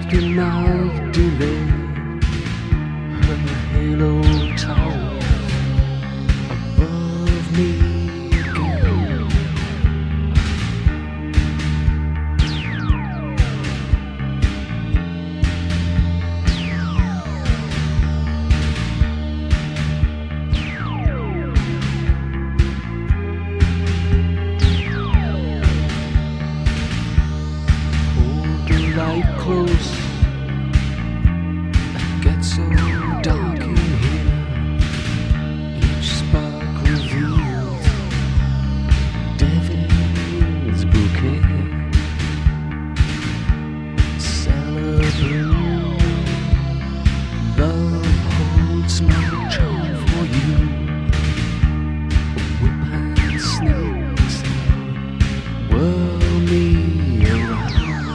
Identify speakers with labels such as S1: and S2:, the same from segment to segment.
S1: parking might delay her halo towers above me again. Hold the light close, it gets so dark in here. Each spark reveals devil's bouquet. Celebrate, love holds my charm for you. Whip and snakes whirl me around.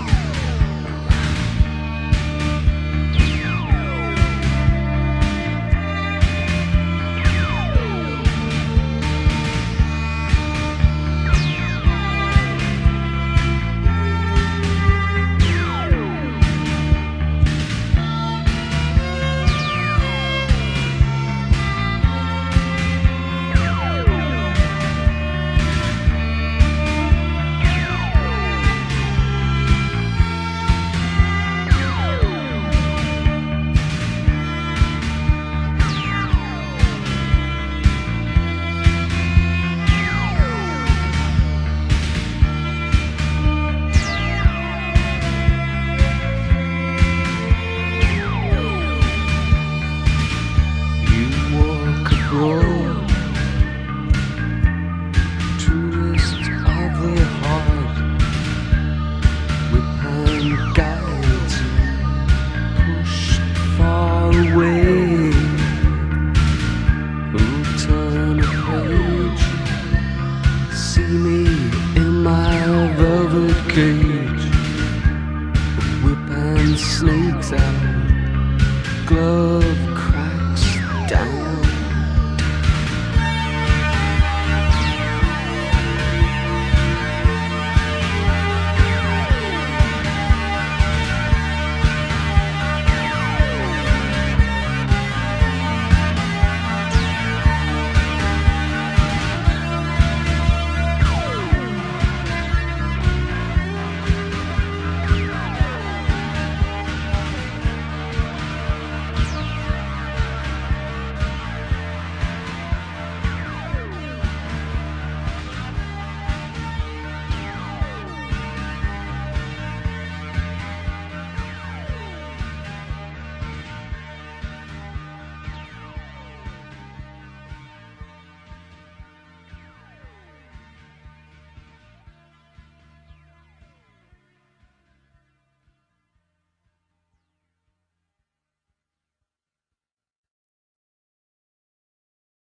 S1: Tourist of the heart, whip and guides pushed far away. Who'll turn a page, see me in my velvet cage. Whip and snakes out, glove